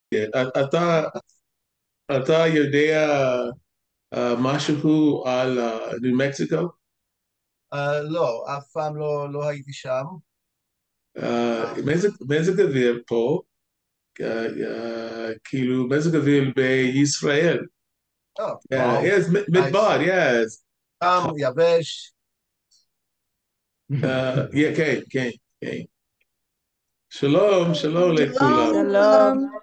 אתה יודע משהו על ניו מקסיקו? לא, אף פעם לא הייתי שם. אה, מזג אוויר פה, כאילו מזג אוויר בישראל. וואו, Yes, נייס. מדבר, yes. שם יבש. Yeah, כן, כן, כן. שלום, שלום לכולם. שלום, שלום. שלום.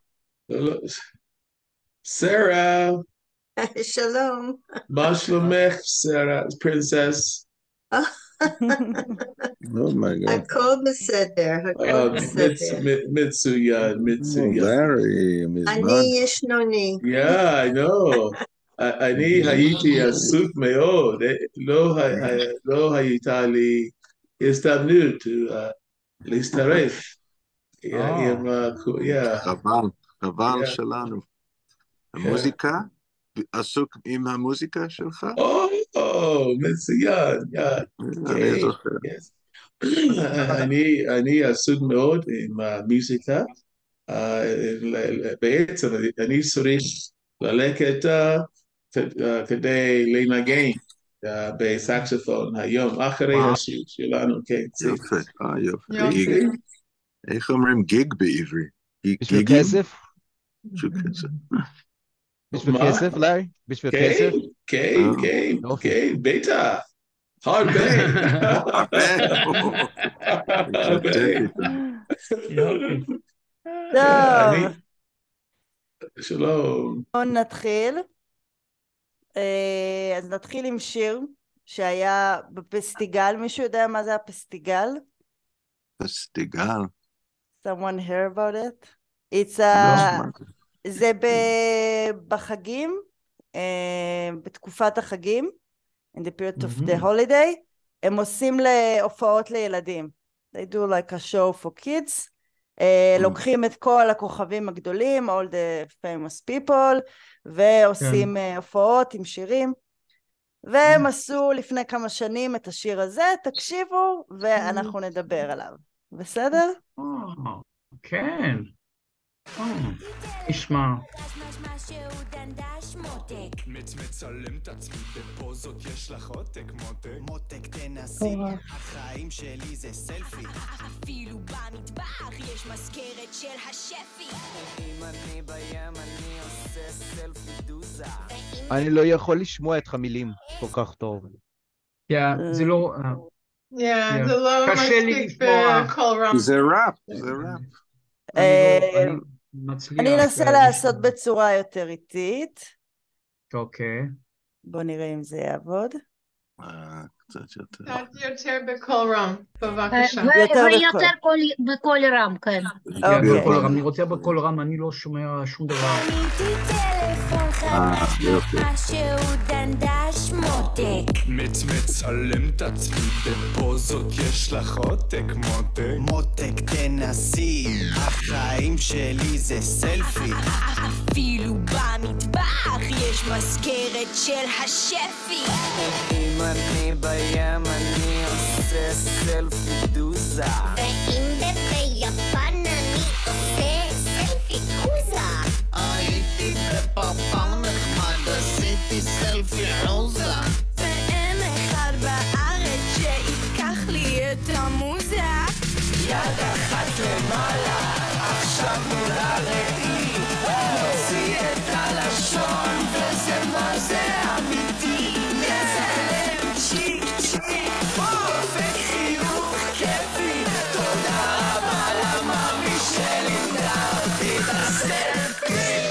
Sarah, שלום. מה שלומך, Sarah, princess? Oh my God. הכל בסדר, הכל בסדר. מצוין, Oh, מצוין. very מזמן. אני ישנוני. Yeah, I know. אני הייתי עסוק מאוד. לא הייתה לי הזדמנות להצטרף. עם חבל, חבל yeah. שלנו. Yeah. המוזיקה? עסוק עם המוזיקה שלך? מצוין. אני זוכר. אני עסוק מאוד עם המוזיקה. בעצם אני צריך ללכת כדי לנגן בסקסופון היום, אחרי השיעור שלנו, כן. יפה, יופי. יופי. איך אומרים גיג בעברית? בשביל גיגים? כסף? בשביל כסף. בשביל כסף, לארי? בשביל כן, כסף? כן, כן, יופי. כן, בטח. הרבה. הרבה. טוב, שלום. בואו נתחיל. אז נתחיל עם שיר שהיה בפסטיגל. מישהו יודע מה זה הפסטיגל? פסטיגל. Someone hear about it? It's זה בחגים, בתקופת החגים, in the period of the holiday, הם עושים להופעות לילדים. They do like a show for kids. לוקחים את כל הכוכבים הגדולים, all the famous people, ועושים הופעות עם שירים. והם עשו לפני כמה שנים את השיר הזה, תקשיבו, ואנחנו נדבר עליו. בסדר? כן. נשמע. מצלם את עצמי בפוזות, יש לך עותק מותק. מותק תנסי, החיים שלי זה סלפי. אפילו במטבח יש מזכרת של השפי. אם אני בים אני עושה סלפי דוזה. אני לא יכול לשמוע את המילים כל כך טוב. זה לא... זה לא קשה לי מספיק לשמוע. בקול רם. זה ראפ, זה ראפ. אני אנסה לעשות בצורה יותר איטית. אוקיי. בוא נראה אם זה יעבוד. קצת יותר. קצת יותר בקול רם, בבקשה. יותר בקול רם, כן. אני רוצה בקול רם, אני לא שומע שום דבר. יופי. מצלם את עצמי בפוזות, יש לך עותק מותק. מותק תנסי, החיים שלי זה סלפי. אפילו במטבח יש מזכרת של השפי. אם אני בים אני עושה סלפי דוזה. ואם זה ביפן אני עושה סלפי קוזה. הייתי בפרפר נחמד, עשיתי סלפי עוזה. ואין אחד בארץ שיקח לי את המוזה. יד אחת למעלה, עכשיו מול הראי. מוציא את הלשון וזה מה זה אמיתי. מצלם צ'יק צ'יק, אופק חיוך כיפי. תודה רבה למאמי שלימדה אותי את הסלפי.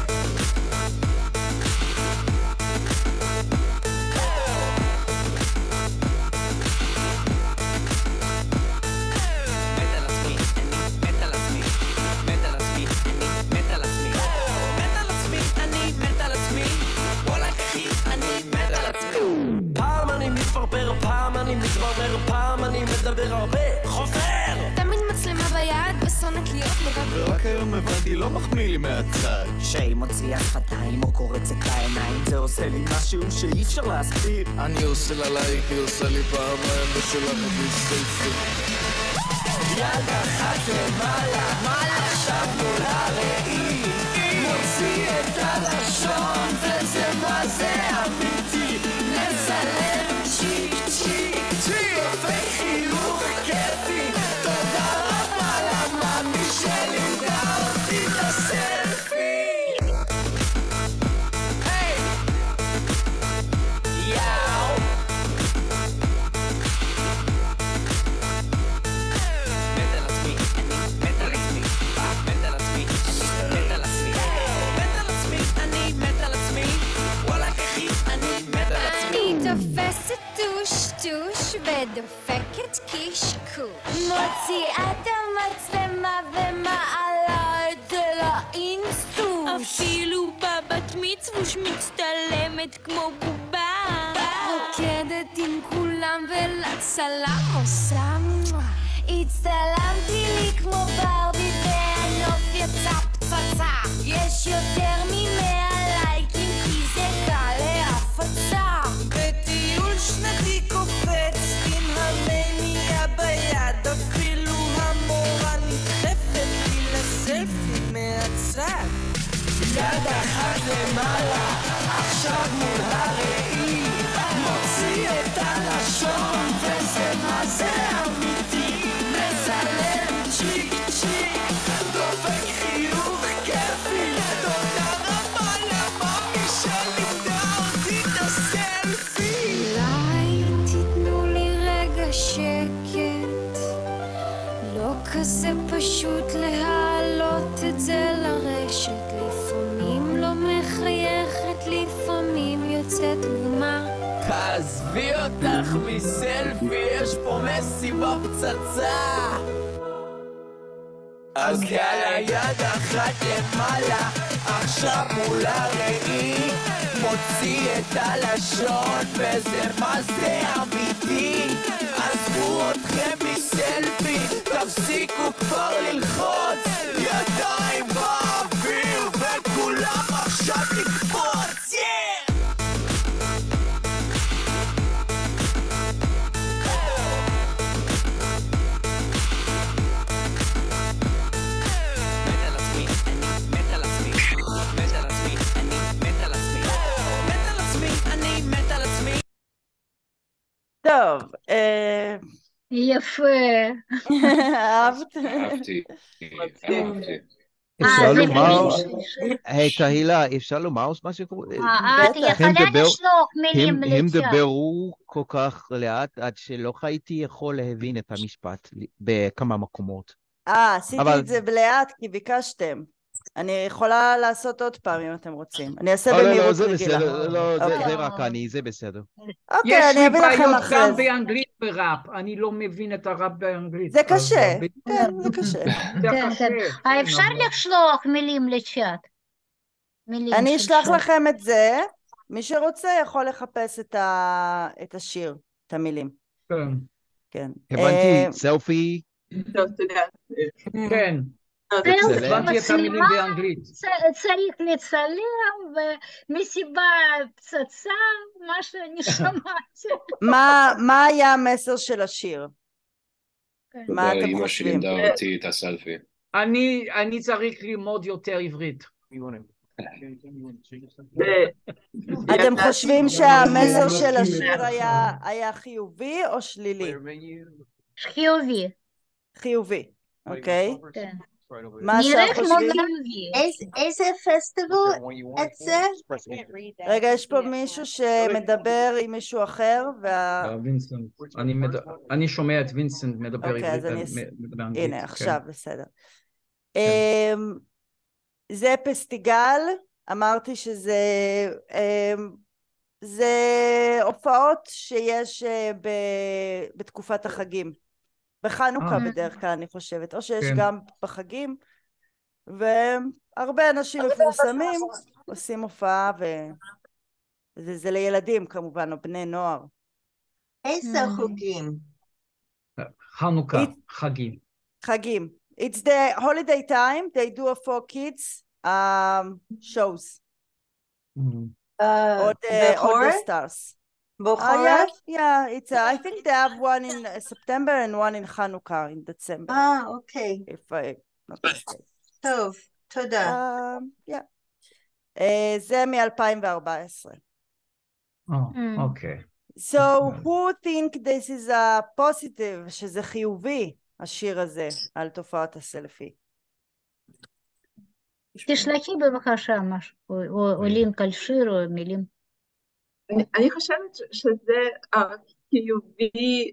פעם אני מתפרפר, פעם אני מתברר, פעם אני מדבר הרבה, חופר! תמיד מצלמה ביד ושונאת להיות לבד. ורק היום הבנתי, לא מחמיא לי מהצד. שהיא מוציאה שפתיים או קורצת לעיניים, זה עושה לי משהו שאי אפשר להסביר. אני עושה לה לייק, היא עושה לי פעמיים ושולחת לי סלפי. יד אחת למעלה, עכשיו מול הראי. הסלפי. היי! יאו! מת על עצמי, אני מת על עצמי. מת על עצמי, אני מת על עצמי. מת על עצמי, אני מת על עצמי. וואלה כחי, אני מת על עצמי. אני תופסת טוש ודופקת קשקוש, מוציאה את המצלמה ומעלה את זה לאינסטוש, אפילו בבת מצווש מצטלמת כמו בובה, רוקדת עם כולם ולצלם עושה הצטלמתי לי כמו ברבי והנוף יצא פצצה, יש יותר מ100 לייקים כי זה קל להפצה, בטיול שנתי קופץ עם המניה ביד, אפילו המורה נדחפת לי לסלפי מהצד, יד אחת למעלה עכשיו מול הראי, מוציא את הלשון וזה מה זה אמיתי, מצלם צ'יק צ'יק, דופק חיוך כיפי, תודה רבה למאמי שלימדה אותי את הסלפי. אולי תיתנו לי רגע שקט, לא כזה פשוט להעלות את זה לרשת, לפעמים לא מחייכת, לפעמים יוצאת דממה. עזבי אותך מסלפי, יש פה מסיבה פצצה, אז יאללה יד אחת למעלה עכשיו מול הראי, מוציא את הלשון וזה מה זה אמיתי, עזבו אתכם מסלפי, תפסיקו כבר ללחוץ, ידיים באוויר וכולם עכשיו לקפוץ, טוב, יפה. אהבת? אהבתי. אפשר לומר, היי תהילה, אפשר לומר משהו? את יכולה לשלוח מילים לצד. הם דברו כל כך לאט עד שלא הייתי יכול להבין את המשפט בכמה מקומות. עשיתי את זה לאט כי ביקשתם. אני יכולה לעשות עוד פעם אם אתם רוצים. אני אעשה במהירות רגילה. לא, זה רק אני, זה בסדר. אוקיי, אני אביא לכם אחרי זה. גם באנגלית בראפ, אני לא מבין את הראפ באנגלית. זה קשה, כן, זה קשה. אפשר לשלוח מילים לצ'אט. אני אשלח לכם את זה, מי שרוצה יכול לחפש את השיר, את המילים. כן. הבנתי, סלפי. כן. הבנתי את המילים באנגלית. צריך לצלם ומסיבה פצצה, מה שאני שמעתי. מה היה המסר של השיר? מה אתם אמא חושבים? שלימדה אותי את הסלפי. אני צריך ללמוד יותר עברית. אתם חושבים שהמסר של השיר היה חיובי או שלילי? חיובי. חיובי, אוקיי. נראה כמו חיובי. איזה פסטיבל את זה? רגע, יש פה מישהו שמדבר עם מישהו אחר וינסנט, אני שומע את וינסנט מדבר אוקיי, הנה, עכשיו בסדר. זה פסטיגל, אמרתי שזה הופעות שיש בתקופת החגים, בחנוכה בדרך כלל אני חושבת, או שיש גם בחגים, והרבה אנשים מפורסמים עושים הופעה, וזה לילדים כמובן, או בני נוער. איזה חוגים? חנוכה, חגים. חגים. It's the holiday time, they do for kids shows. All the stars. Yeah, it's I think they have one in September and one in Hanukkah in December. Okay. If I not mistaken. טוב, תודה. זה מ-2014. אוקיי. So who think this is a positive, שזה חיובי, השיר הזה, על תופעת הסלפי? תשלחי בבקשה משהו, או לינק על שיר או מילים. אני חושבת שזה חיובי,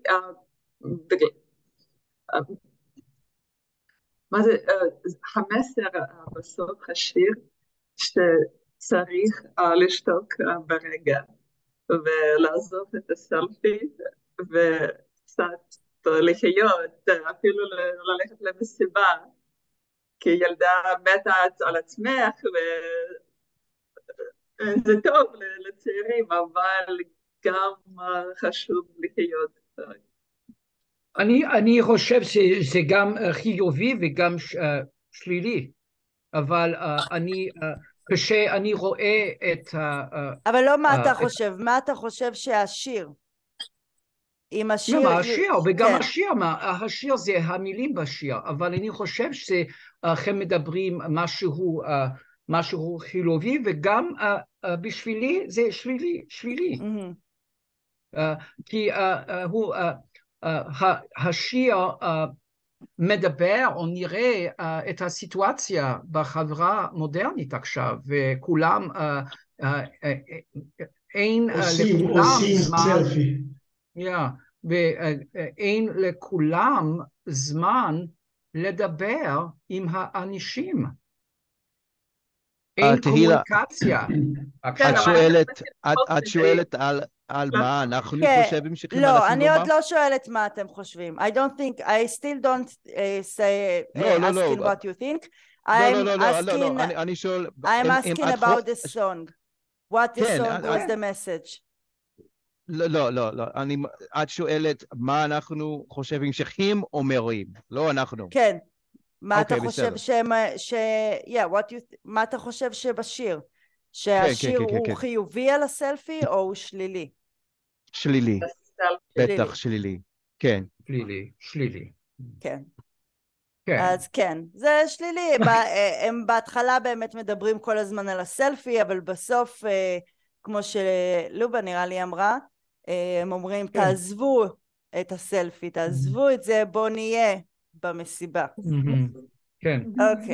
מה זה, המסר בסוף השיר, שצריך לשתוק ברגע, ולעזוב את הסלפי, וקצת לחיות, אפילו ללכת למסיבה, כי ילדה מתה על עצמך, וזה טוב לצעירים, אבל גם חשוב לחיות. אני חושב שזה גם חיובי וגם שלילי, אבל כשאני רואה את אבל לא מה אתה חושב, מה אתה חושב שהשיר? עם השיר... לא, השיר, וגם השיר זה המילים בשיר, אבל אני חושב שהם מדברים משהו חיובי, וגם בשבילי זה שלילי. כי השיר מדבר או נראה את הסיטואציה בחברה מודרנית עכשיו, וכולם אין לכולם זמן, ואין לכולם זמן לדבר עם האנשים. אין קומוניקציה. את שואלת על מה אנחנו חושבים שכם לא, אני עוד לא שואלת מה אתם חושבים. I still don't say asking what you think. I'm asking about the song. What the song was the message. לא, את שואלת מה אנחנו חושבים שהם אומרים, לא אנחנו. כן, מה אתה חושב מה אתה חושב שבשיר? שהשיר הוא חיובי על הסלפי או הוא שלילי? שלילי, בטח שלילי, כן. שלילי. כן. אז כן, זה שלילי, הם בהתחלה באמת מדברים כל הזמן על הסלפי, אבל בסוף, כמו שלובה נראה לי אמרה, הם אומרים תעזבו את הסלפי, תעזבו את זה, בוא נהיה במסיבה. כן. אוקיי.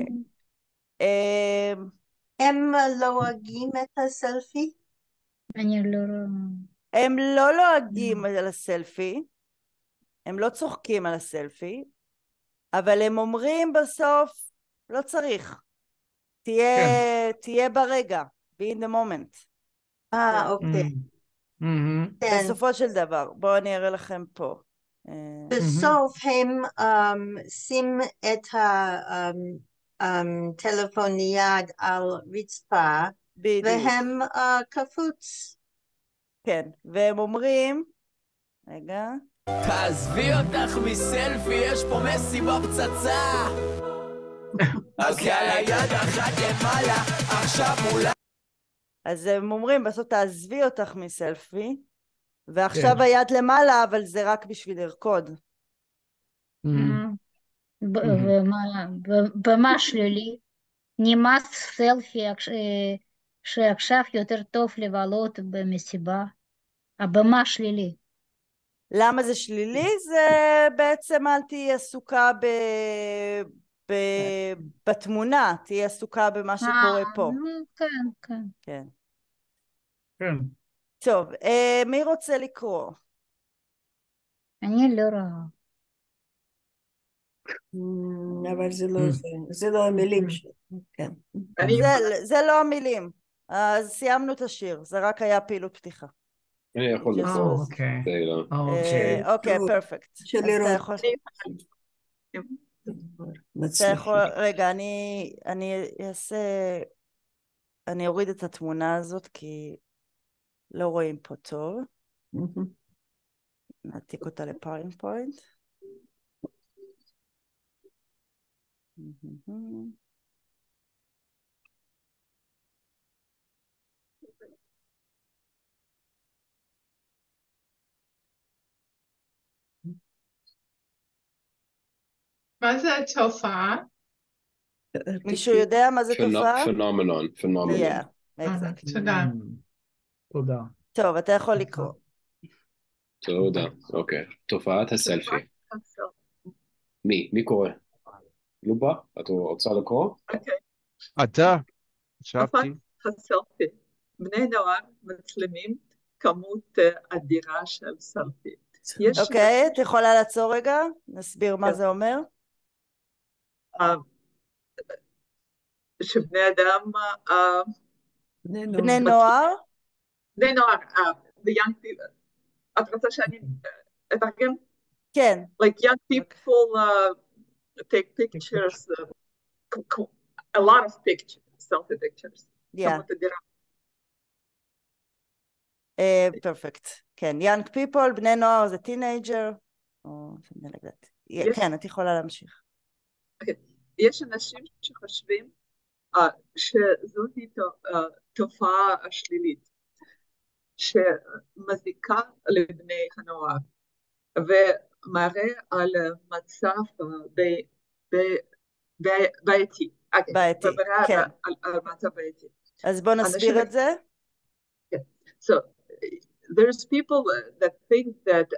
הם לועגים את הסלפי? אני לא... הם לא לועגים על הסלפי, הם לא צוחקים על הסלפי, אבל הם אומרים בסוף, לא צריך, תהיה ברגע, be in the moment. אוקיי. בסופו של דבר, בואו אני אראה לכם פה. בסוף הם שים את הטלפון נייד על רצפה, והם קפוץ. כן, והם אומרים, רגע. תעזבי אותך מסלפי, יש פה מסיבה פצצה. אז יאללה יד אחת למעלה, עכשיו מולה. אז הם אומרים, בסוף תעזבי אותך מסלפי, ועכשיו היד למעלה, אבל זה רק בשביל לרקוד. במה שלילי, נמאס סלפי שעכשיו יותר טוב לבלות במסיבה, הבמה שלילי. למה זה שלילי? זה בעצם אל תהיה עסוקה בתמונה, תהיה עסוקה במה שקורה פה. כן. טוב, מי רוצה לקרוא? אני לא רואה. אבל זה לא המילים שלי. כן. זה לא המילים. אז סיימנו את השיר, זה רק היה פעילות פתיחה. אני יכול לקרוא. אוקיי, פרפקט. רגע, אני אוריד את התמונה הזאת כי לא רואים פה טוב. נעתיק אותה לפאורפוינט. מה זה התופעה? מישהו יודע מה זה תופעה? פנומנון. תודה. טוב, אתה יכול לקרוא. תודה, אוקיי. תופעת הסלפי. מי קורא? לובה? את רוצה לקרוא? אתה, תופעת חשבתי. הסלפי. בני נוער מצלמים כמות אדירה של סלפי. אוקיי, את יכולה לעצור רגע? נסביר מה זה אומר. שבני אדם, בני נוער? בני נוער, the young people. את רוצה שאני אתרגם? כן. Like young people take pictures, a lot of pictures, selfie pictures. Yeah. פרפקט. כן, young people, בני נוער זה teenager, או something like that. כן, את יכולה להמשיך. יש אנשים שחושבים שזוהי תופעה שלילית, שמזיקה לבני הנוער, ומראה על מצב בעייתי. בעייתי, כן. על מצב בעייתי. אז בוא נסביר את זה. So, there's people that think that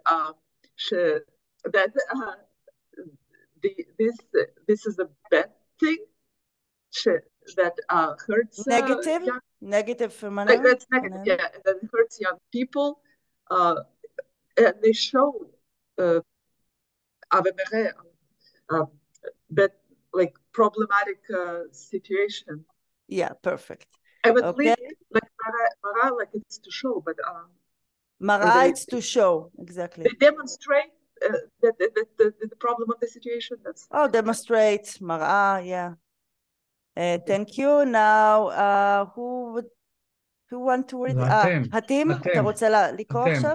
this is a bad thing that hurts negative phenomenon. That's negative, yeah, that hurts young people, and they show but like problematic situation. Yeah, perfect. I would leave like Mara, like it's to show, but Mara, it's to show, exactly. They demonstrate the problem of the situation. That's demonstrate Mara, yeah. Thank you. Now, who want to read? הטים, אתה רוצה לקרוא עכשיו?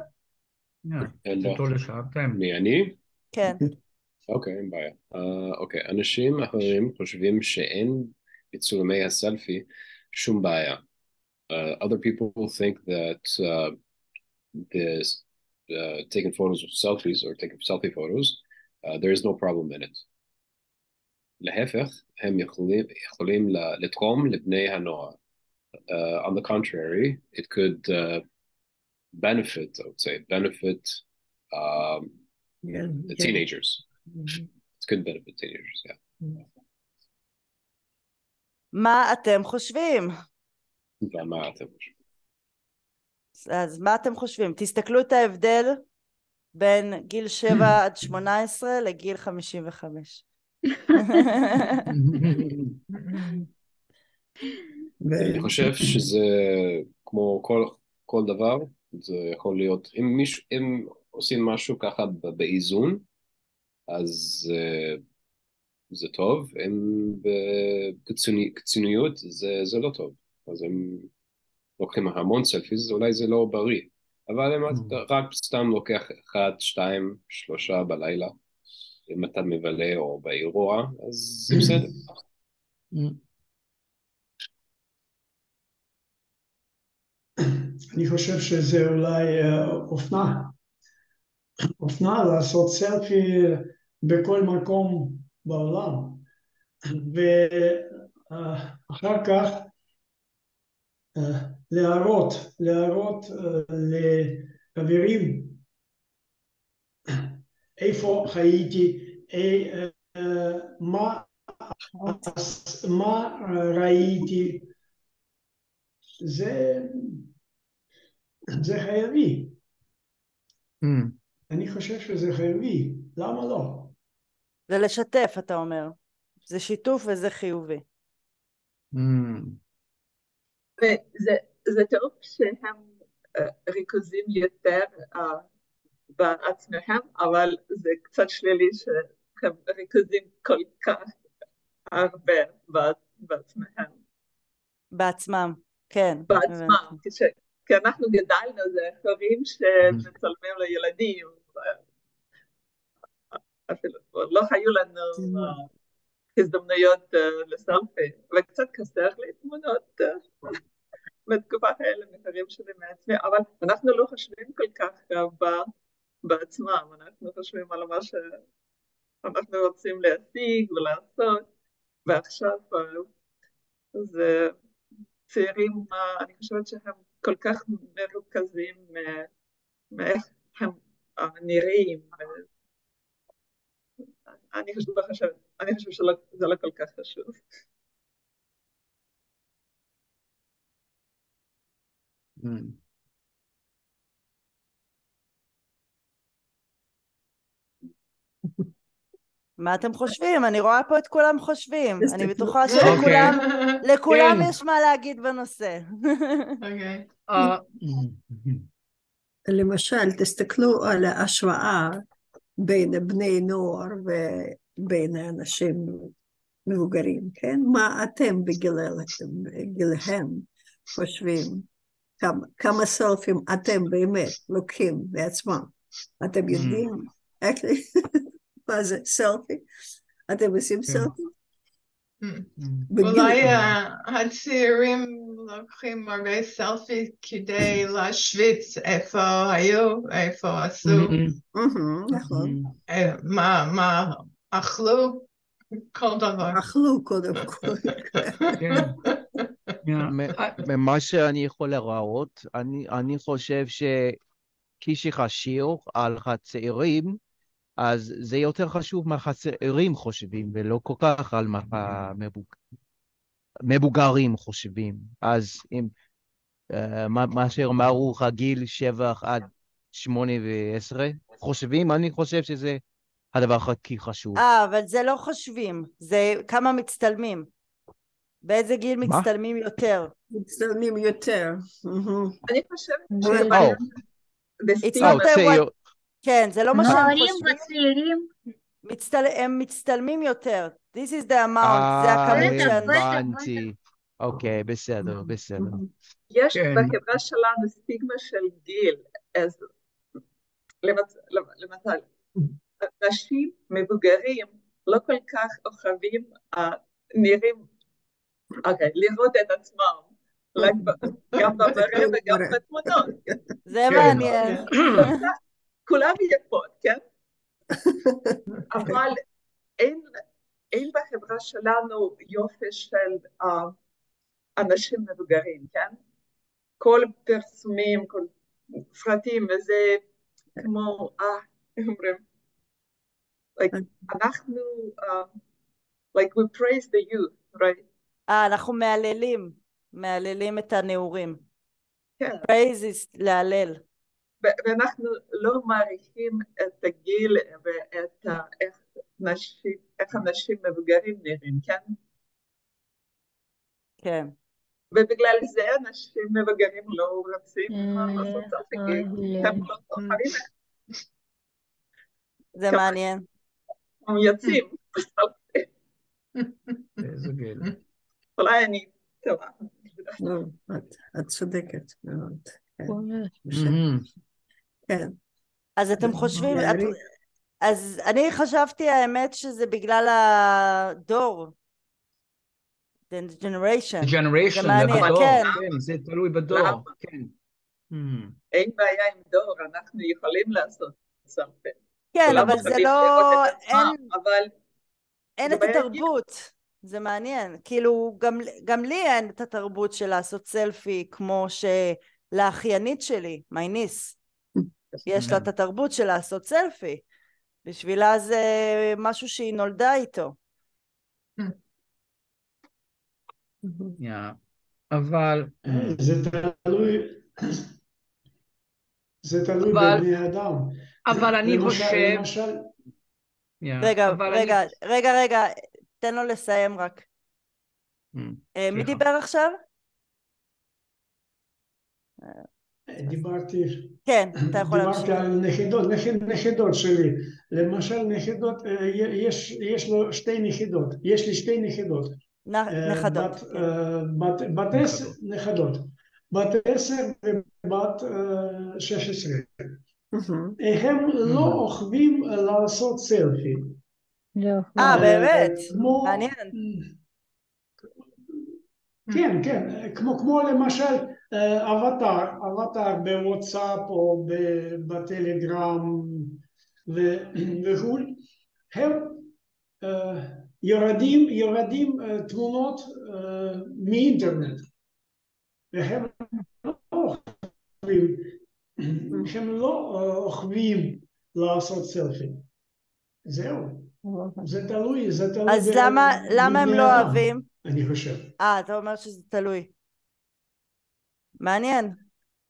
מי אני? כן. אוקיי, אין בעיה. אוקיי, אנשים אחרים חושבים שאין בצילומי הסלפי שום בעיה. Other people think that taking photos of selfies or taking selfie photos, there is no problem in it. להפך, הם יכולים לתרום לבני הנוער. On the contrary, it could benefit, I would say, the teenagers. It could benefit teenagers, yeah. מה אתם חושבים? ומה אתם חושבים? אז מה אתם חושבים? תסתכלו את ההבדל בין גיל 7 עד 18 לגיל 55. אני חושב שזה כמו כל דבר, זה יכול להיות, אם עושים משהו ככה באיזון, אז זה טוב, אם בקיצוניות זה לא טוב. אז אם לוקחים המון סלפיז, אולי זה לא בריא. אבל אם אתה רק סתם לוקח 1, 2, 3 בלילה, אם אתה מבלה או באירוע, אז זה בסדר. אני חושב שזה אולי אופנה לעשות סלפי בכל מקום בעולם, ואחר כך להראות לחברים איפה הייתי, מה ראיתי, זה חייבי. אני חושב שזה חייבי, למה לא? זה לשתף, אתה אומר. זה שיתוף וזה חיובי. וזה טוב שהם ריכוזים יותר בעצמם, אבל זה קצת שלילי שהם ריכוזים כל כך הרבה בעצמם, כן. בעצמם, כי אנחנו גדלנו, זה חברים שמצלמים לילדים, אפילו לא היו לנו הזדמנויות לסלפי, וקצת חסר לי תמונות בתקופת האלה מחברים שלי מעצמי, אבל אנחנו לא חושבים כל כך בעצמם, אנחנו חושבים על מה שאנחנו רוצים להשיג ולעשות, ועכשיו זה צעירים, אני חושבת שהם כל כך מרוכזים מאיך הם נראים. אני חושב שזה לא כל כך חשוב. מה אתם חושבים? אני רואה פה את כולם חושבים. אני בטוחה שלכולם יש מה להגיד בנושא. למשל, תסתכלו על ההשוואה בין בני נוער ובין האנשים מבוגרים, כן? מה אתם בגילהם חושבים? כמה סלפים אתם באמת לוקחים בעצמם? אתם יודעים מה זה סלפי? אתם עושים סלפי? אולי הצעירים לוקחים הרבה סלפי כדי להשוויץ איפה היו, איפה עשו, נכון. מה אכלו, כל דבר. אכלו קודם כל. ממה שאני יכול להראות, אני חושב כשחשוב על הצעירים, אז זה יותר חשוב מה הצעירים חושבים, ולא כל כך על מה מבוגרים חושבים. אז אם מה שאמרו הגיל 7 עד 8 ו10 חושבים, אני חושב שזה הדבר הכי חשוב. אבל זה לא חושבים, זה כמה מצטלמים. באיזה גיל מצטלמים יותר? מצטלמים יותר. אני חושבת כן, זה לא מה שהם נוערים חושבים. וצעירים. הם מצטלמים יותר. This is the amount, זה הכמות שאנשים. הבנתי. אוקיי, בסדר. יש בחברה שלנו סטיגמה של גיל, אז למשל, אנשים מבוגרים לא כל כך אוהבים נראים, לראות את עצמם, גם במראה וגם בתמונות. זה מעניין. כולם יפות, כן? אבל אין בחברה שלנו יופי של אנשים מבוגרים, כן? כל פרסומים, כל סרטים, וזה כמו, אומרים, אנחנו, like we praise the youth, right? אנחנו מהללים את הנעורים. כן. praise is להלל. ואנחנו לא מעריכים את הגיל ואת איך אנשים מבוגרים נראים, כן? כן. ובגלל זה אנשים מבוגרים לא רוצים לעשות סלפי, הם לא אוהבים. זה מעניין. הם יוצאים בסלפי. איזה גיל. אולי אני טובה. את צודקת מאוד. כן. אז אתם חושבים, אז אני חשבתי האמת שזה בגלל הדור. The generation. generation, כן. זה תלוי בדור. כן. אין בעיה עם דור, אנחנו יכולים לעשות סלפי. כן, אבל זה לא, אין את התרבות. זה מעניין. כאילו, גם לי אין את התרבות של לעשות סלפי, כמו שלאחיינית שלי, מייניס. יש לה את התרבות של לעשות סלפי. בשבילה זה משהו שהיא נולדה איתו. אבל זה תלוי בבני אדם. אבל אני חושב... רגע, תן לו לסיים רק. מי דיבר עכשיו? דיברתי. כן, אתה יכול להמשיך. דיברתי על נחידות שלי. למשל נחידות, יש לו שתי נחידות. יש לי שתי נחידות. נכדות. נכדות. בת 10 ובת 16. הם לא אוהבים לעשות סלפי. באמת? מעניין. כן, כמו למשל אבטר בוואטסאפ או בטלגרם וכו', הם יורדים תמונות מאינטרנט, והם לא אוהבים לעשות סלפי. זהו, זה תלוי. אז למה הם לא אוהבים? אני חושב. אתה אומר שזה תלוי. מעניין.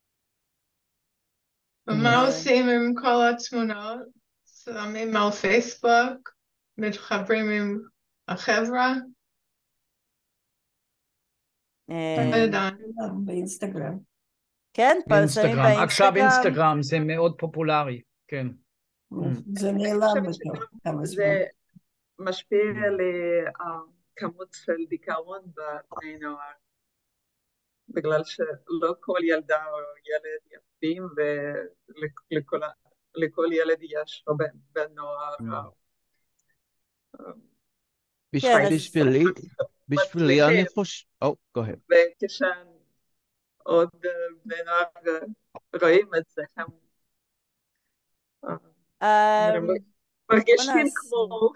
ומה עושים עם כל התמונות? שמים על פייסבוק? מתחברים עם החברה? באינסטגרם. כן, פרסמים באינסטגרם. עכשיו אינסטגרם זה מאוד פופולרי, כן. זה נעלם בכמה זמן. זה משפיע על הכמות של דיכאון בבני נוער, בגלל שלא כל ילדה או ילד יפים, ולכל ילד יש או בן נוער. בשבילי אני חושב... go ahead. וכשהם עוד בני נוער רואים את זה, הם מרגישים כמו...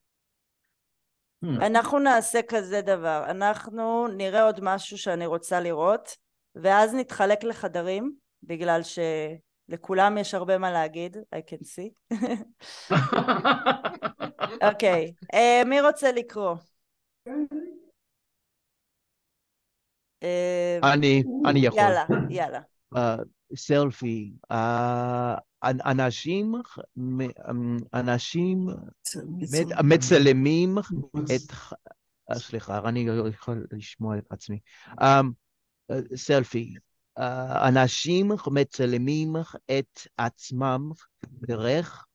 אנחנו נעשה כזה דבר, אנחנו נראה עוד משהו שאני רוצה לראות, ואז נתחלק לחדרים, בגלל שלכולם יש הרבה מה להגיד, I can see. אוקיי, מי רוצה לקרוא? אני יכול. יאללה. סלפי, אנשים מצלמים את... סליחה, אני יכול לשמוע את עצמי. סלפי, אנשים מצלמים את עצמם דרך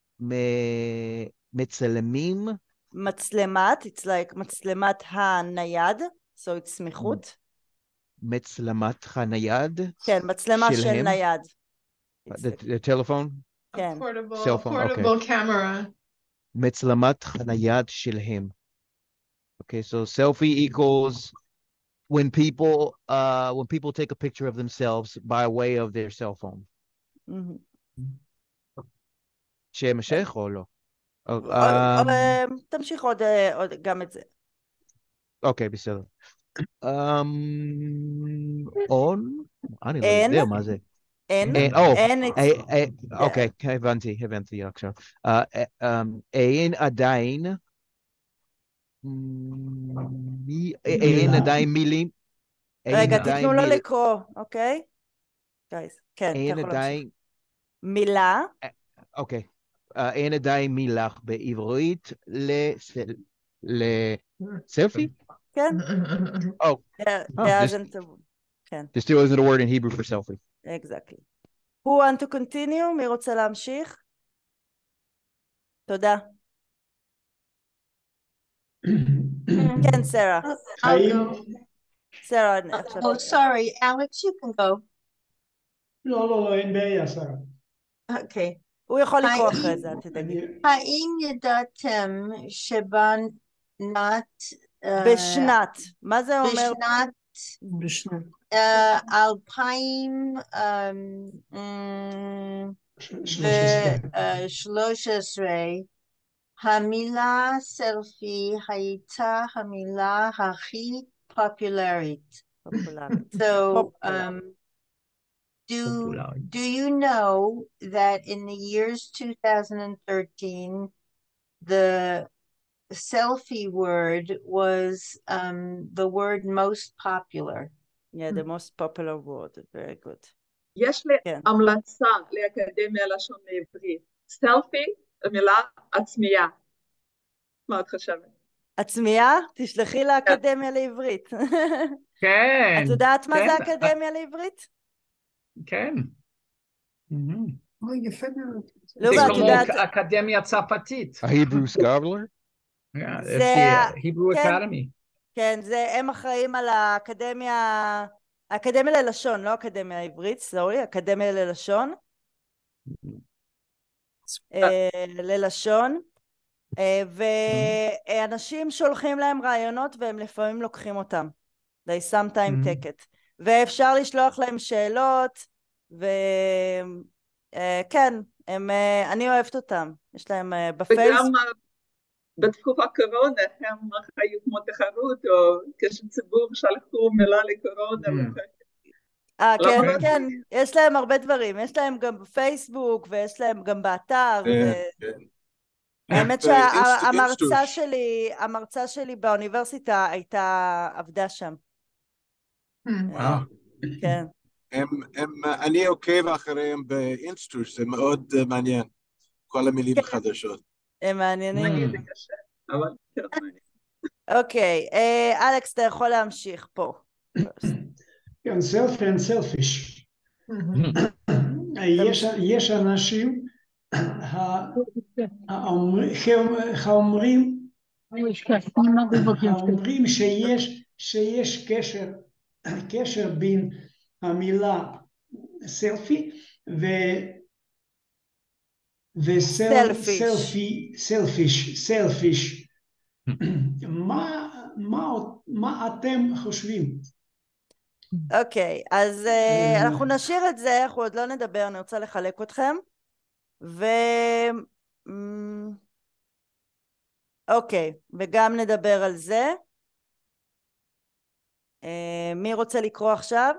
מצלמים... מצלמת, it's like מצלמת הנייד, so it's סמיכות. מצלמת הנייד? כן, מצלמה של נייד. The telephone? כן. Cell phone, portable camera. מצלמת הנייד שלהם. Okay, so selfie equals when people take a picture of themselves by way of their cell phone. שמשך או לא? תמשיך עוד גם את זה. אוקיי, בסדר. און? אני לא יודע מה זה. אין? אוקיי, הבנתי עכשיו. אין עדיין מילים. רגע, תתנו לו לקרוא, אוקיי? כן, אין עדיין... מילה. אוקיי. אין עדיין מילה בעברית לסלפי? כן. Oh. There still isn't a word in Hebrew for selfie. Exactly. Who want to continue? מי רוצה להמשיך? תודה. כן, סרה. סרה. Oh, sorry. Alex, you can go. לא, אין בעיה, סרה. אוקיי. הוא יכול לקרוא אחרי זה, תדעי. האם ידעתם בשנת, מה זה אומר? בשנת 2013 המילה סלפי הייתה המילה הכי פופולרית. So, do you know that in the years 2013 the selfie word was the word most popular? Yeah, the most popular word. Very good. יש לי המלצה לאקדמיה לשון לעברית. סלפי, המילה עצמייה. מה את חושבת? עצמייה? תשלחי לאקדמיה לעברית. כן. את יודעת מה זה אקדמיה לעברית? כן. יפה מאוד. זה כמו אקדמיה צרפתית. Hebrew scholar? זה Hebrew Academy. כן, הם אחראים על האקדמיה ללשון, לא אקדמיה עברית, סורי, אקדמיה ללשון. ללשון. ואנשים שולחים להם רעיונות והם לפעמים לוקחים אותם. They sometimes take it. ואפשר לשלוח להם שאלות, וכן, אני אוהבת אותם. יש להם בפייסבוק. וגם בתקופה קורונה הם היו כמו תחרות, או כשציבור שלחו מילה לקורונה. כן, יש להם הרבה דברים. יש להם גם בפייסבוק, ויש להם גם באתר. האמת שהמרצה שלי באוניברסיטה עבדה שם. כן. אני עוקב אחריהם באינסטוש, זה מאוד מעניין, כל המילים החדשות. הם מעניינים. זה קשה, אבל כן, מעניין. אוקיי, אלכס, אתה יכול להמשיך פה. כן, self and selfish. יש אנשים האומרים שיש קשר בין המילה סלפי וסלפיש. מה אתם חושבים? אוקיי, אז אנחנו נשאיר את זה, אנחנו עוד לא נדבר, אני רוצה לחלק אתכם. אוקיי, וגם נדבר על זה. מי רוצה לקרוא עכשיו?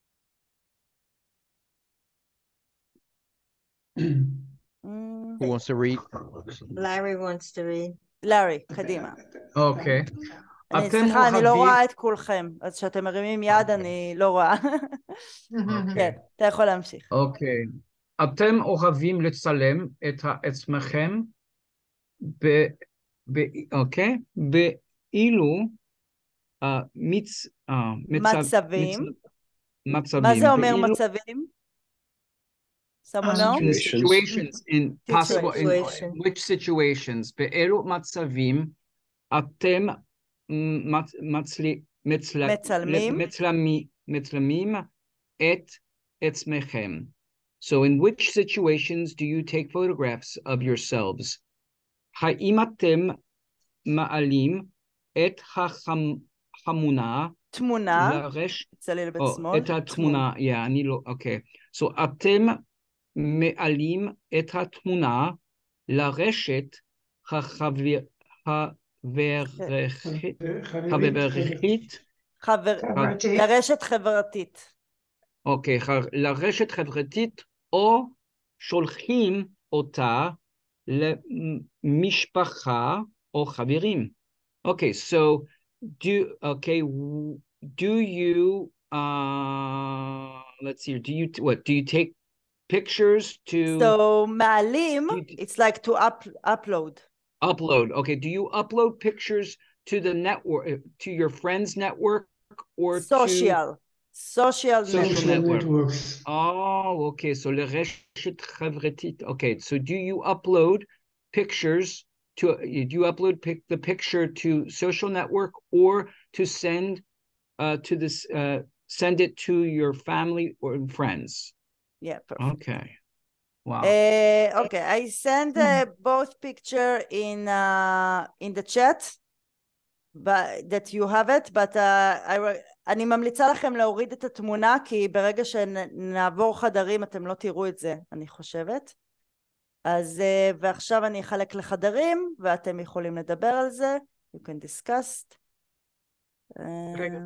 Who wants to read? Larry wants to read. לארי, קדימה. אוקיי. סליחה, אני לא רואה את כולכם, אז כשאתם מרימים יד אני לא רואה. כן, אתה יכול להמשיך. אוקיי. אתם אוהבים לצלם את עצמכם אוקיי? באילו מצבים. מה מצבים. זה אומר מצבים? Someone know? Situations in possible, in which situations, באילו מצבים אתם מצלמים את עצמכם. So in which situations do you take photographs of yourselves? האם אתם מעלים את תמונה, את התמונה, אני לא, אוקיי. So אתם מעלים את התמונה לרשת לרשת חברתית. אוקיי, לרשת חברתית, או שולחים אותה למשפחה או חברים. Okay, so do you let's see, do you take pictures to so מעלים, it's like to upload. Okay, do you upload pictures to the network, to your friends network, or social networks? Oh, okay, so לרשת חברתית. Okay, so do you upload pictures do you upload the picture to social network, or to send send it to your family or friends? Yeah, perfect. Okay. Wow. Okay, I send both picture in the chat, but that you have it, but אני ממליצה לכם להוריד את התמונה, כי ברגע שנעבור חדרים אתם לא תראו את זה, אני חושבת. אז ועכשיו אני אחלק לחדרים ואתם יכולים לדבר על זה. You can discuss. רגע.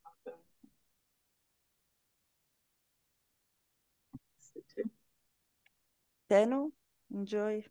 תהנו, enjoy.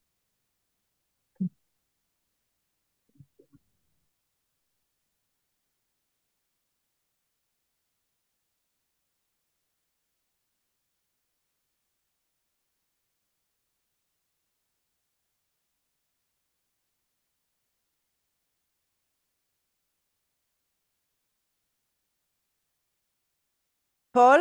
פול?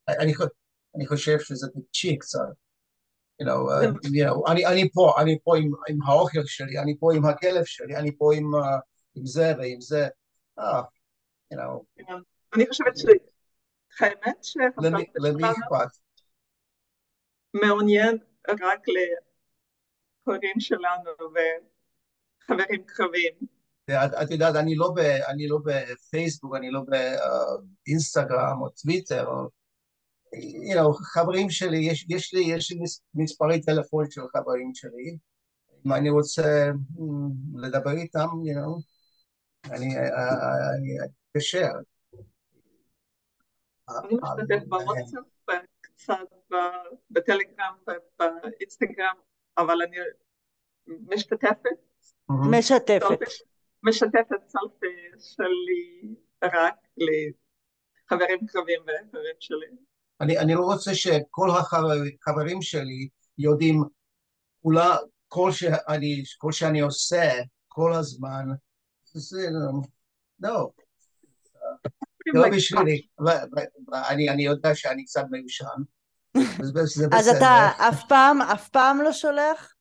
אני חושב שזה טיפשי קצת. אני פה עם האוכל שלי, אני פה עם הכלב שלי, אני פה עם זה ועם זה. אני חושבת שהאמת שהסבתא שלנו מעוניין רק להורים שלנו וחברים קרבים. את יודעת, אני לא בפייסבוק, אני לא באינסטגרם או טוויטר, חברים שלי, יש לי מספרי טלפון של חברים שלי, אם אני רוצה לדבר איתם, אני אתקשר. אני משתתף בוואטסאפ, קצת בטלגרם ובאינסטגרם, אבל אני משתפת סלפי שלי רק לחברים קרבים וחברים שלי. אני לא רוצה שכל החברים שלי יודעים כל שאני עושה כל הזמן, זה לא. לא בשבילי, אני יודע שאני קצת מיושן. אז אתה אף פעם לא שולח?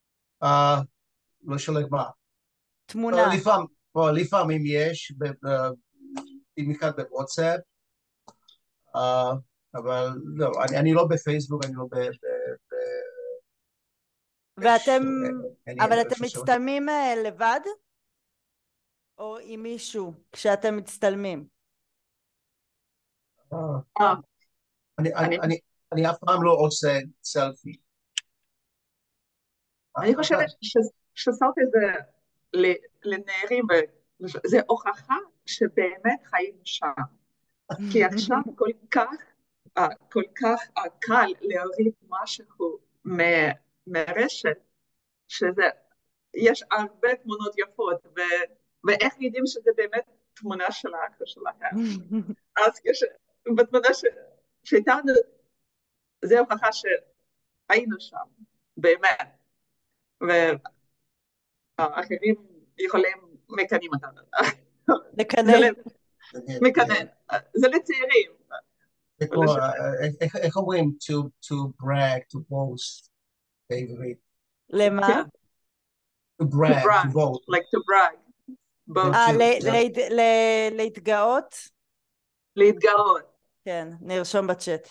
לא שולח מה? תמונה. לפעמים יש, במיוחד בוואטסאפ, אבל לא, אני לא בפייסבוק, אני לא אבל אתם מצטלמים לבד? או עם מישהו כשאתם מצטלמים? אני אף פעם לא עושה סלפי. אני חושבת שסלפי זה לנערים, זה הוכחה שבאמת חיים שם. כי עכשיו כל כך קל להוריד משהו מהרשת, יש הרבה תמונות יפות, ואיך יודעים שזה באמת תמונה של האח שלהם. אז בתמונה שהייתנו, זה הוכחה שהיינו שם, באמת. והאחרים יכולים מקנים אותנו. מקנן. זה לצעירים. איך אומרים? To brag, to boast. בעברית. למה? To brag, to boast. Like to brag. להתגאות? להתגאות. כן, נרשום בצ'אט.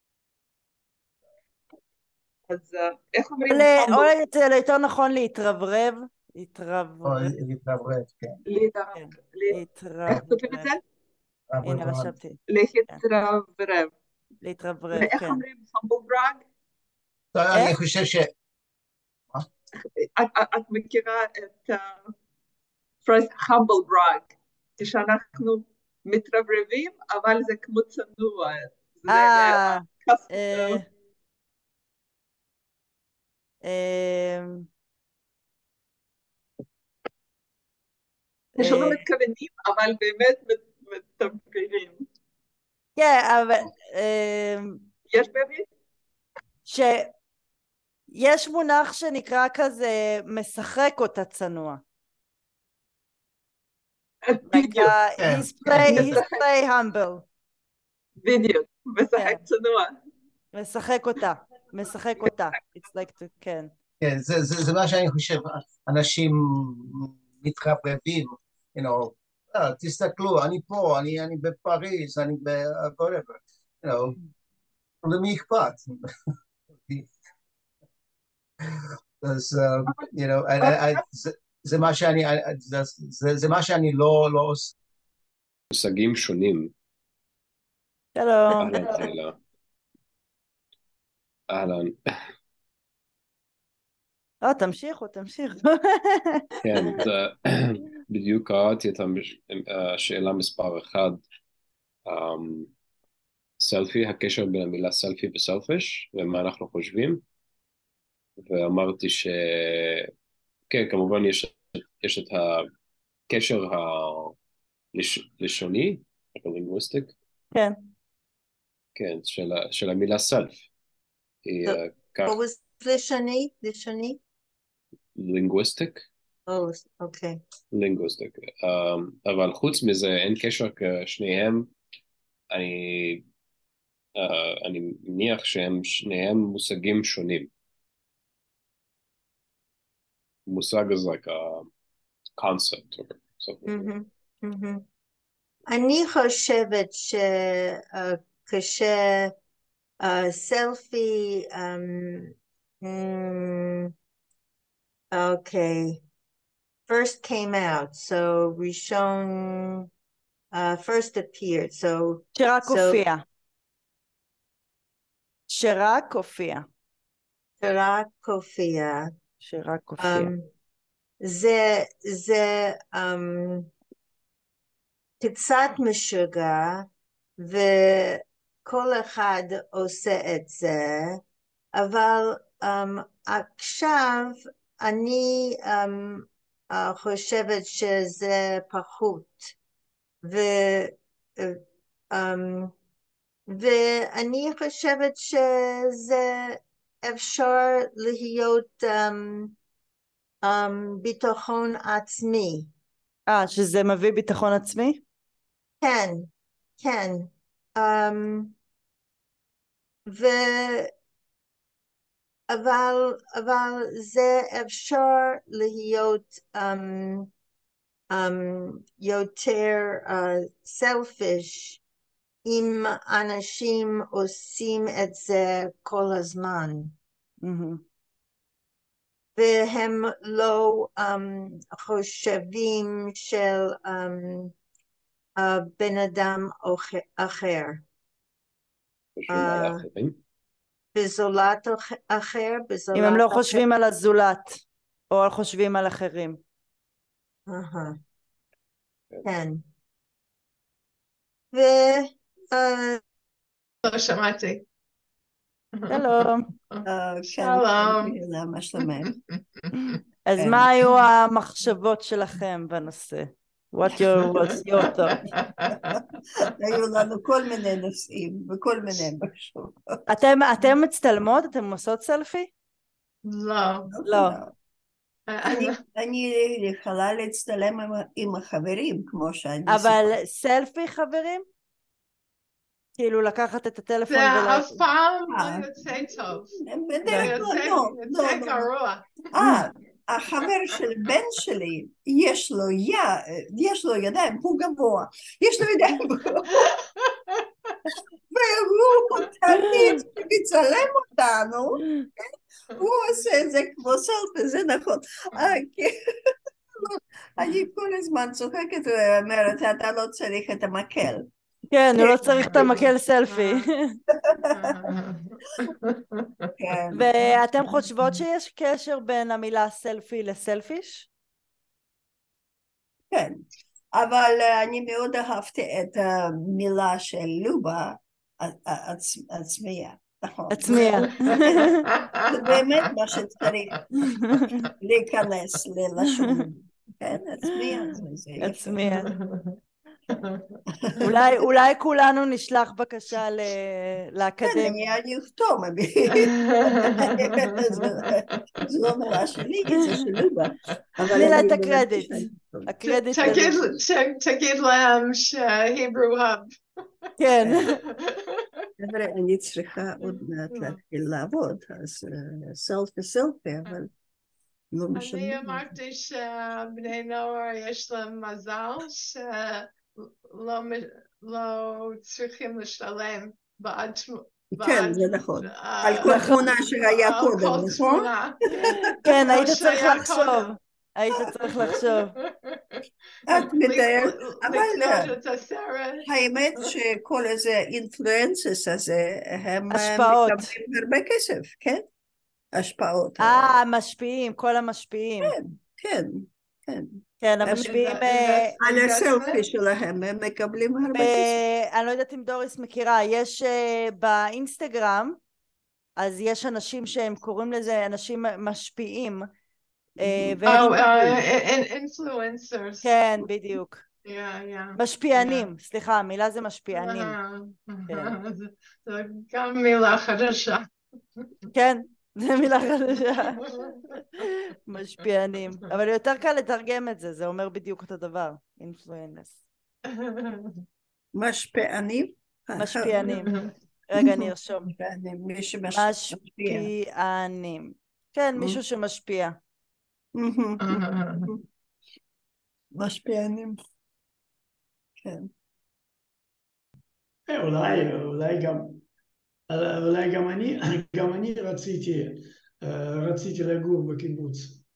אז איך אומרים? או יותר נכון להתרברב. להתרברב, כן. איך כותבים את זה? הנה רשמתי. להתרברב. להתרברב, ואיך כן. אומרים humble brag? אני חושב את מכירה את phrase humble brag, כשאנחנו מתרברבים, אבל זה כמו צנוע. שלא מתכוונים, אבל באמת מתרברבים. כן, אבל יש בעברית? יש מונח שנקרא כזה משחק אותה צנוע. בדיוק. He's play humble. בדיוק, משחק צנוע. משחק אותה. It's like to, כן. כן, זה מה שאני חושב, אנשים מתרברבים, תסתכלו, אני פה, אני בפריז, אני whatever, למי אכפת? אז, זה מה שאני לא עושה. מושגים שונים. שלום. אהלן תהילה. אהלן. תמשיכו. כן, בדיוק קראתי את השאלה מספר 1. סלפי, הקשר בין המילה סלפי וסלפיש, ומה אנחנו חושבים. ואמרתי כן, כמובן יש את הקשר הלשוני, הלינגוויסטיק. כן. כן, של המילה סלף. What was לשוני? לינגוויסטיק. אוקיי. לינגוויסטיק. אבל חוץ מזה אין קשר כשניהם. אני מניח שהם שניהם מושגים שונים. מושג is like a concept or something. אני חושבת כשסלפי, okay, first came out, so ראשון, first appeared, so... שרק הופיע. שרק הופיע. שרק הופיע. שרק הופיע. זה קצת משוגע, וכל אחד עושה את זה, אבל עכשיו אני חושבת שזה פחות, ואני חושבת שזה אפשר להיות ביטחון עצמי. שזה מביא ביטחון עצמי? כן, כן. אבל זה אפשר להיות יותר selfish אם אנשים עושים את זה כל הזמן. והם לא חושבים של בן אדם אחר. בזולת אחר, אם הם לא חושבים על הזולת, או חושבים על אחרים. כן. לא שמעתי. שלום. שלום. מה שלומך? אז מה היו המחשבות שלכם בנושא? What was your thought? היו לנו כל מיני נושאים וכל מיני מחשבות. אתם מצטלמות? אתם עושות סלפי? לא. אני יכולה להצטלם עם החברים כמו שאני. אבל סלפי חברים? כאילו לקחת את הטלפון זה אף פעם לא יוצא טוב. בדרך כלל לא. יוצא גרוע. החבר של בן שלי, יש לו ידיים, הוא גבוה, יש לו ידיים גבוה. והוא תמיד מצלם אותנו, הוא עושה את זה כמו סלפי, זה נכון. אני כל הזמן צוחקת ואומרת, אתה לא צריך את המקל. כן, הוא לא צריך את המקל סלפי. ואתם חושבות שיש קשר בין המילה סלפי לסלפיש? כן, אבל אני מאוד אהבתי את המילה של לובה, עצמיה. עצמיה. זה באמת מה שצריך להיכנס ללשון. כן, עצמיה. עצמיה. אולי כולנו נשלח בקשה לאקדמיה. אני אכתוב, זה לא מילה שלי, זה שלובה. תני לה את הקרדיט. תגיד להם שהיברו האב. כן. אני צריכה עוד מעט להתחיל לעבוד, אז סלפי, אבל לא משנה. אני אמרתי שבני נוער יש להם מזל לא צריכים לשלם בעד... כן, זה נכון. על כל תמונה שהיה קודם, נכון? כן, היית צריך לחשוב. את מתארת, אבל האמת שכל איזה אינפלואנסס הזה, הם מקבלים הרבה כסף, כן? השפעות. משפיעים, כל המשפיעים. כן. כן, המשפיעים... על הסלפי שלהם, הם מקבלים הרבה כסף. אני לא יודעת אם דוריס מכירה, יש באינסטגרם, אז יש אנשים שהם קוראים לזה אנשים משפיעים. influencers. כן, בדיוק. משפיענים, סליחה, המילה זה משפיענים. זה גם מילה חדשה. כן. זה מילה חדשה. משפיענים. אבל יותר קל לתרגם את זה, זה אומר בדיוק אותו דבר. אינפלואנס. משפיענים? משפיענים. רגע, נרשום. מי שמשפיע. משפיענים. כן, מישהו שמשפיע. משפיענים. כן. אולי גם אני רציתי לגור בקיבוץ.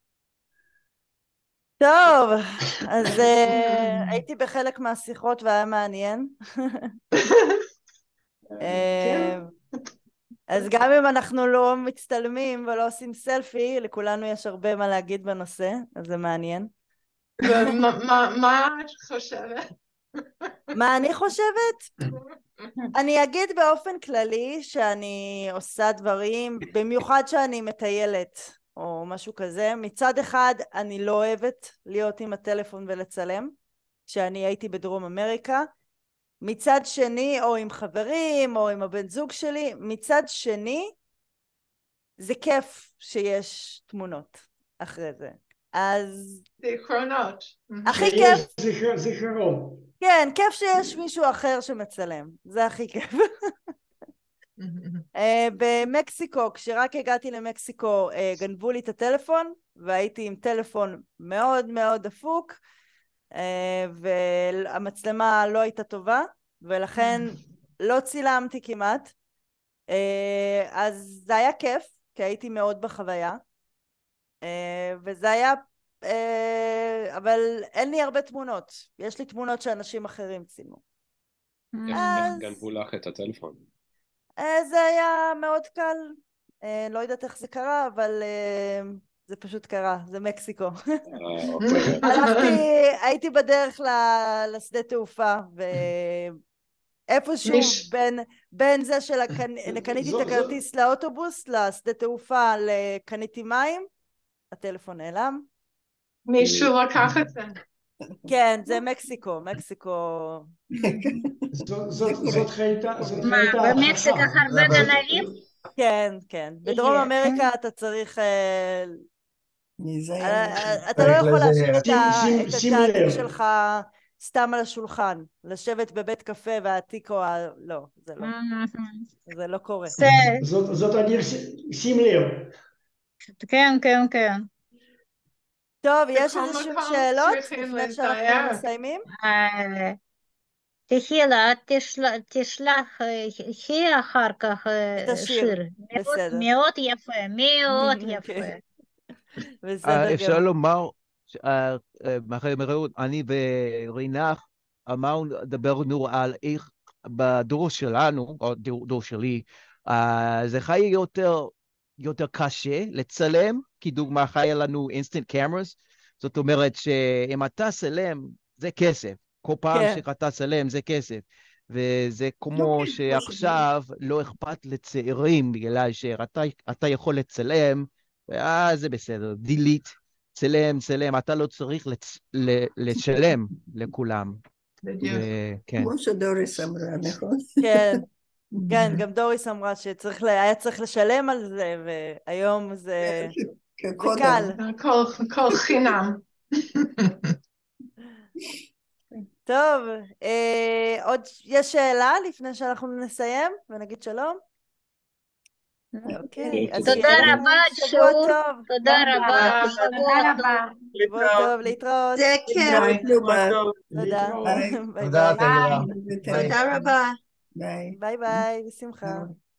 טוב, אז הייתי בחלק מהשיחות והיה מעניין. אז גם אם אנחנו לא מצטלמים ולא עושים סלפי, לכולנו יש הרבה מה להגיד בנושא, אז זה מעניין. מה את חושבת? מה אני חושבת? אני אגיד באופן כללי שאני עושה דברים, במיוחד שאני מטיילת או משהו כזה. מצד אחד אני לא אוהבת להיות עם הטלפון ולצלם, כשאני הייתי בדרום אמריקה. מצד שני, או עם חברים או עם הבן זוג שלי, מצד שני זה כיף שיש תמונות אחרי זה. אז זיכרונות. הכי כיף. זיכרון. כן, כיף שיש מישהו אחר שמצלם, זה הכי כיף. במקסיקו, כשרק הגעתי למקסיקו, גנבו לי את הטלפון, והייתי עם טלפון מאוד מאוד דפוק, והמצלמה לא הייתה טובה, ולכן לא צילמתי כמעט. אז זה היה כיף, כי הייתי מאוד בחוויה, וזה היה, אבל אין לי הרבה תמונות. יש לי תמונות שאנשים אחרים צילמו. איך גנבו לך את הטלפון? זה היה מאוד קל. לא יודעת איך זה קרה, אבל זה פשוט קרה. זה מקסיקו. הייתי בדרך לשדה תעופה, ואיפשהו בין זה קניתי את הכרטיס לאוטובוס, לשדה תעופה, קניתי מים, הטלפון נעלם. מישהו לקח את זה. כן, זה מקסיקו. זאת חייתה. במקסיקו הרבה גנבים? כן, כן. בדרום אמריקה אתה צריך... אתה לא יכול להשאיר את התעתיק שלך סתם על השולחן, לשבת בבית קפה והעתיק או... לא, זה לא. זה לא קורה. זאת אני שים לב. כן. טוב, יש איזשהם שאלות לפני שאנחנו מסיימים? תחילה, תשלח היא אחר כך שיר. מאוד יפה. אפשר לומר, אני ורינת דברנו על איך בדור שלנו, או דור שלי, זה חי יותר קשה לצלם, כי דוגמה חיה לנו instant cameras, זאת אומרת שאם אתה צלם זה כסף, כל פעם שאתה צלם זה כסף, וזה כמו שעכשיו לא אכפת לצעירים, בגלל שאתה יכול לצלם, זה בסדר, delete, צלם, אתה לא צריך לשלם לכולם. כמו שדוריס אמרה, נכון? כן, גם דוריס אמרה שהיה צריך לשלם על זה, והיום זה קל. הכל חינם. טוב, עוד יש שאלה לפני שאנחנו נסיים ונגיד שלום? אוקיי, תודה רבה, שבוע טוב. תודה רבה. שבוע טוב, להתראות. זה כיף. תודה. תודה. תודה רבה. ביי ביי, בשמחה.